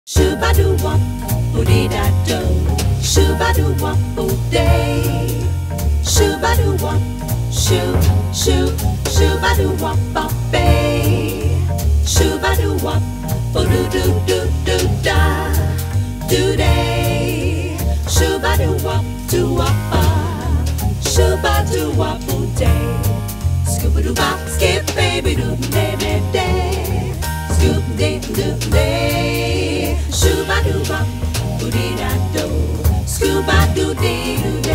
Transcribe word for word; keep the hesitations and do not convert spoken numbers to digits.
Shooba doo wop, boo dee da do. Shooba doo wop, boo day. Shooba doo wop, shoo, shoo, shooba doo wop, bop bay. Shooba doo wop, boo doo doo doo doo da, doo day. Shooba doo wop, doo woppa. Shooba doo wop, boo day. Scooba doo bop, skip baby doo day day day. Scoop day doo day. Shooba doo bop, boo dee da do. Scooba doo dee doo.